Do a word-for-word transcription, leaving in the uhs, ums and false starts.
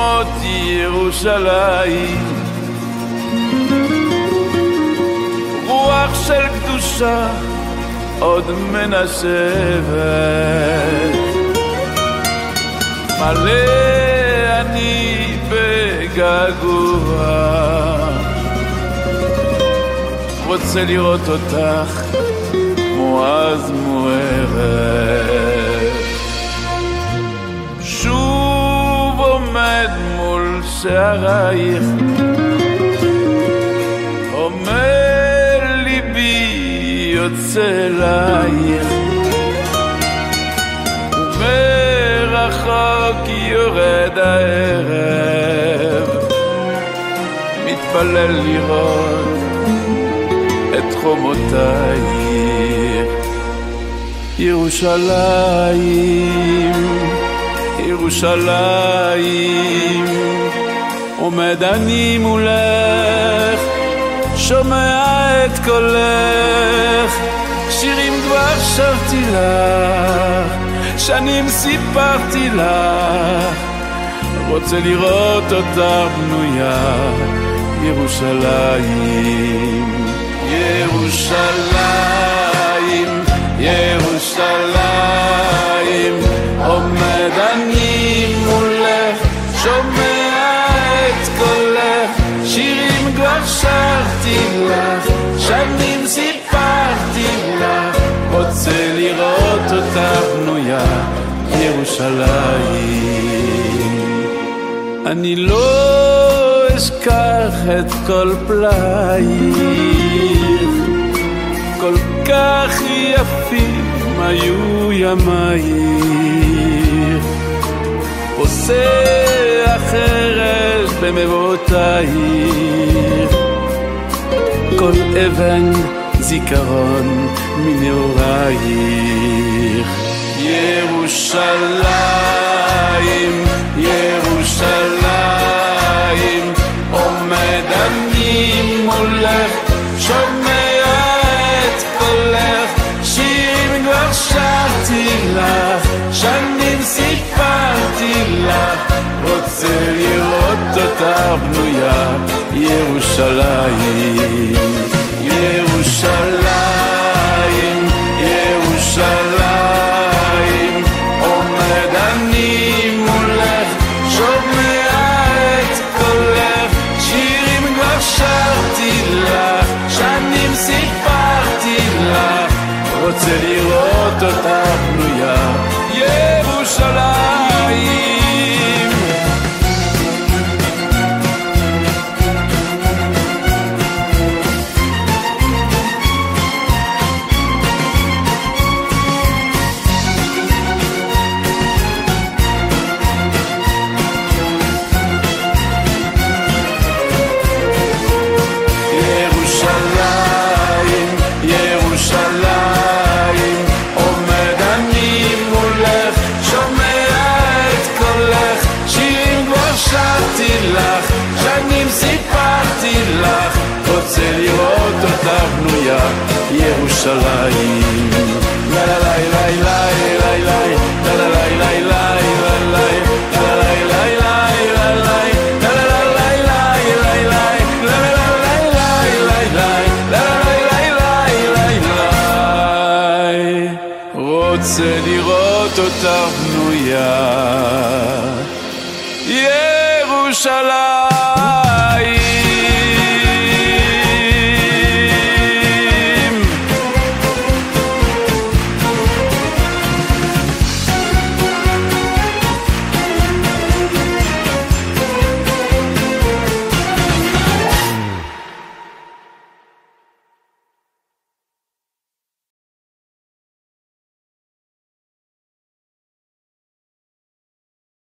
חומות ירושלים, רוח של קדושה עוד מנשבת, מלא אני בגעגוע, רוצה לראות אותך כמו אז מוארת. שוב עומד מול שערייך, אומר ליבי יוצא אלייך, ומרחוק יורד הערב, מתפלל לראות את חומותייך. ירושלים, ירושלים, עומד אני מולך, שומע את קולך, שירים כבר שרתי לך, שנים סיפרתי לך, רוצה לראות אותה בנויה. ירושלים, ירושלים, ירושלים, עומד אני מולך, שומע את קולך, שירים כבר שרתי לך, שנים סיפרתי לך, רוצה לראות אותה בנויה. ירושלים, אני לא אשכח את כל פלאייך, כל כך יפים היו ימייך, עושה אחרת במבואותייך, כל אבן זיכרון מנעורייך. ירושלים, ירושלים, עומד אני מולך, שומע את קולך, שירים כבר שרתי לך, שנים סיפרתי לך, רוצה לראות אותה בנויה. ירושלים, ירושלים, ירושלים, עומד אני מולך, שומע את קולך, שירים כבר שרתי לך, שנים סיפרתי לך, רוצה לראות אותה בנויה. ירושלים, רוצה לראות אותה בנויה. ירושלים, לה לה לה לה לה לה לה לה לה לה לה רוצה לראות אותה בנויה. ירושלים.